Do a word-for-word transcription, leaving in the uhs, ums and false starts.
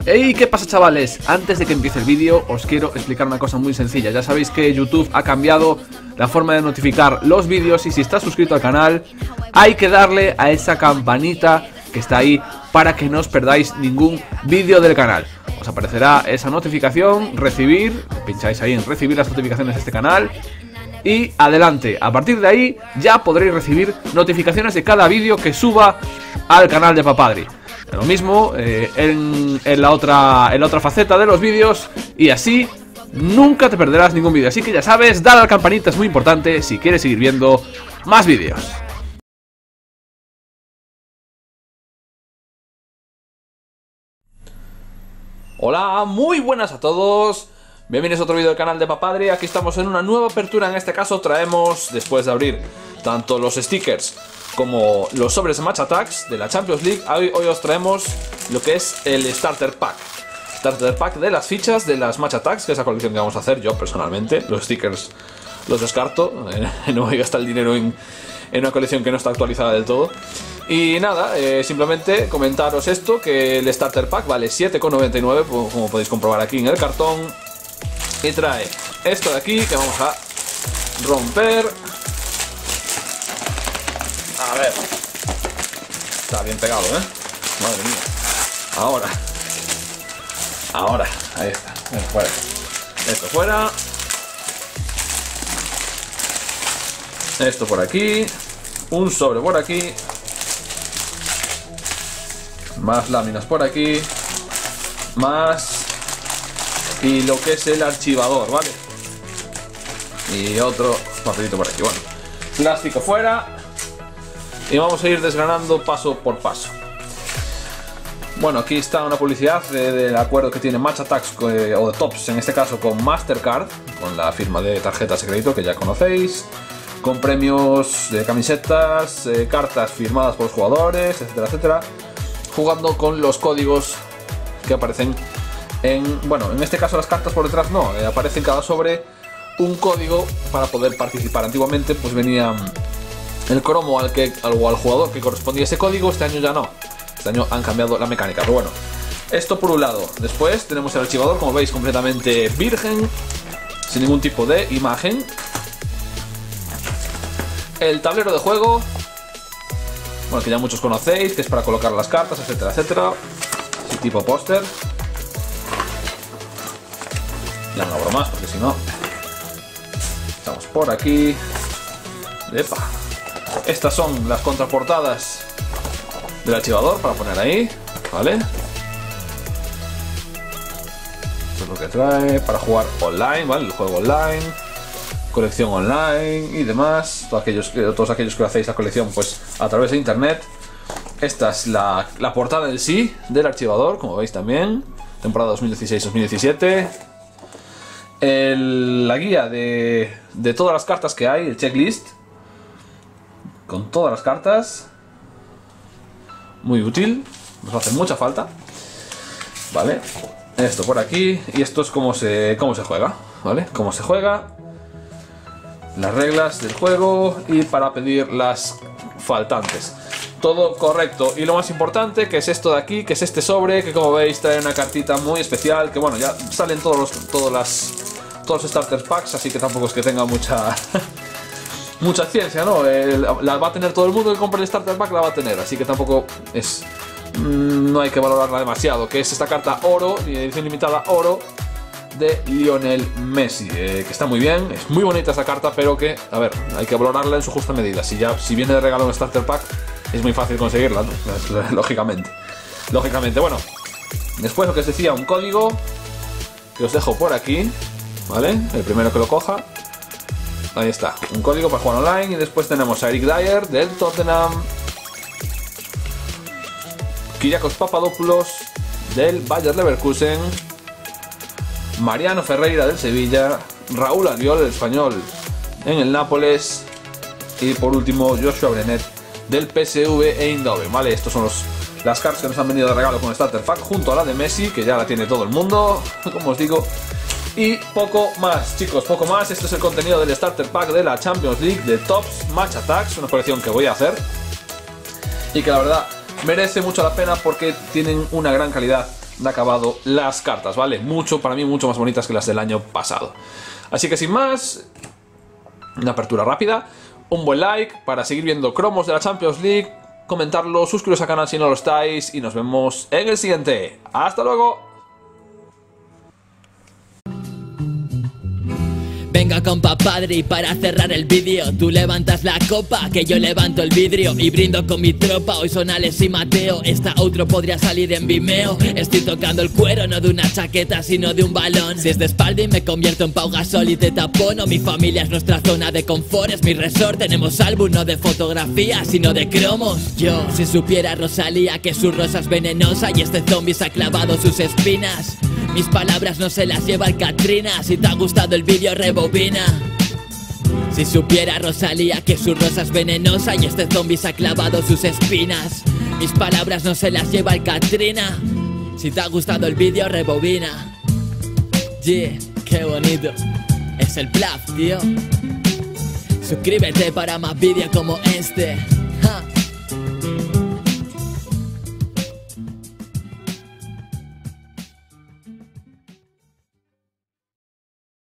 Hey, ¿qué pasa, chavales? Antes de que empiece el vídeo os quiero explicar una cosa muy sencilla. Ya sabéis que YouTube ha cambiado la forma de notificar los vídeos y si estás suscrito al canal hay que darle a esa campanita que está ahí para que no os perdáis ningún vídeo del canal. Os aparecerá esa notificación, recibir, pincháis ahí en recibir las notificaciones de este canal y adelante. A partir de ahí ya podréis recibir notificaciones de cada vídeo que suba al canal de Papadri. Lo mismo eh, en, en, la otra, en la otra faceta de los vídeos y así nunca te perderás ningún vídeo. Así que ya sabes, dale a la campanita, es muy importante si quieres seguir viendo más vídeos. Hola, muy buenas a todos. Bienvenidos a otro vídeo del canal de Papadri. Aquí estamos en una nueva apertura. En este caso traemos, después de abrir tanto los stickers como los sobres de Match Attax de la Champions League, hoy, hoy os traemos lo que es el Starter Pack. Starter Pack de las fichas de las Match Attax, que es la colección que vamos a hacer yo personalmente. Los stickers los descarto, no voy a gastar el dinero en, en una colección que no está actualizada del todo. Y nada, eh, simplemente comentaros esto, que el Starter Pack vale siete con noventa y nueve, como podéis comprobar aquí en el cartón. Y trae esto de aquí, que vamos a romper. A ver. Está bien pegado, ¿eh? Madre mía. Ahora. Ahora. Ahí está. Ven, fuera. Esto fuera. Esto por aquí. Un sobre por aquí. Más láminas por aquí. Más. Y lo que es el archivador, ¿vale? Y otro papelito por aquí. Bueno. Plástico fuera. Y vamos a ir desgranando paso por paso. Bueno, aquí está una publicidad de, del acuerdo que tiene Match Attax, eh, o de Tops en este caso, con Mastercard, con la firma de tarjetas de crédito que ya conocéis, con premios de camisetas, eh, cartas firmadas por los jugadores, etcétera, etcétera, jugando con los códigos que aparecen en... Bueno, en este caso las cartas por detrás no, eh, aparece en cada sobre un código para poder participar. Antiguamente pues venía el cromo al, que, al, al jugador que correspondía a ese código. Este año ya no. Este año han cambiado la mecánica. Pero bueno, esto por un lado. Después tenemos el archivador, como veis, completamente virgen, sin ningún tipo de imagen. El tablero de juego, bueno, que ya muchos conocéis, que es para colocar las cartas, etcétera, etcétera. Así tipo póster. Ya no abro más porque si no... Estamos por aquí. Epa. Estas son las contraportadas del archivador para poner ahí, ¿vale? Esto es lo que trae para jugar online, ¿vale? El juego online, colección online y demás. Todos aquellos, todos aquellos que hacéis la colección pues a través de internet. Esta es la, la portada en sí del archivador, como veis también. Temporada dos mil dieciséis dos mil diecisiete. El, la guía de, de todas las cartas que hay, el checklist. Con todas las cartas. Muy útil. Nos hace mucha falta. Vale. Esto por aquí. Y esto es cómo se, cómo se juega. ¿Vale? Cómo se juega. Las reglas del juego. Y para pedir las faltantes. Todo correcto. Y lo más importante, que es esto de aquí, que es este sobre, que como veis trae una cartita muy especial. Que bueno, ya salen todos los, todos las, todos los starter packs. Así que tampoco es que tenga mucha... mucha ciencia, ¿no? El, la va a tener todo el mundo que compre el Starter Pack, la va a tener, así que tampoco es... Mmm, no hay que valorarla demasiado, que es esta carta oro, edición limitada oro, de Lionel Messi, eh, que está muy bien, es muy bonita esta carta, pero que, a ver, hay que valorarla en su justa medida. Si ya, si viene de regalo un Starter Pack, es muy fácil conseguirla, ¿no? Lógicamente. Lógicamente, bueno. Después lo que os decía, un código, que os dejo por aquí, ¿vale? El primero que lo coja. Ahí está, un código para jugar online. Y después tenemos a Eric Dyer del Tottenham, Kyriakos Papadopoulos del Bayer Leverkusen, Mariano Ferreira del Sevilla, Raúl Albiol, el español, en el Nápoles, y por último Joshua Brenet del P S V Eindhoven. Vale, estos son los, las cartas que nos han venido de regalo con Starter Pack, junto a la de Messi, que ya la tiene todo el mundo, como os digo. Y poco más, chicos, poco más. Este es el contenido del Starter Pack de la Champions League de Tops Match Attax, una colección que voy a hacer y que la verdad merece mucho la pena porque tienen una gran calidad de acabado las cartas, ¿vale? Mucho, para mí, mucho más bonitas que las del año pasado. Así que sin más, una apertura rápida, un buen like para seguir viendo cromos de la Champions League, comentarlo, suscribiros al canal si no lo estáis y nos vemos en el siguiente. ¡Hasta luego! Venga compa padre, y para cerrar el vídeo tú levantas la copa, que yo levanto el vidrio y brindo con mi tropa. Hoy son Alex y Mateo, esta outro podría salir en Vimeo. Estoy tocando el cuero, no de una chaqueta sino de un balón. Si es de espalda y me convierto en Pau Gasol y te tapono. Mi familia es nuestra zona de confort, es mi resort. Tenemos álbum no de fotografía sino de cromos. Yo, si supiera Rosalía que su rosa es venenosa y este zombie se ha clavado sus espinas, mis palabras no se las lleva el Katrina. Si te ha gustado el vídeo rebobina. Si supiera Rosalía que su rosa es venenosa y este zombie se ha clavado sus espinas, mis palabras no se las lleva el Katrina. Si te ha gustado el vídeo rebobina. Yeah, qué bonito. Es el Plaf, tío. Suscríbete para más vídeos como este.